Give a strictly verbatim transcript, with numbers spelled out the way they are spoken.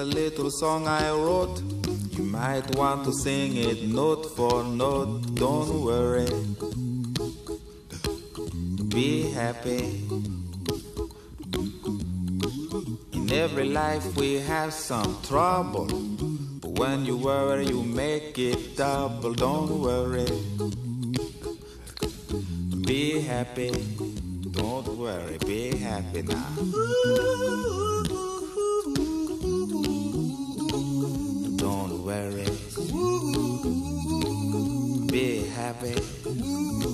little song I wrote. You might want to sing it note for note. Don't worry, be happy. In every life we have some trouble, but when you worry you make it double. Don't worry, be happy. Don't worry, be happy now. Don't worry, be happy.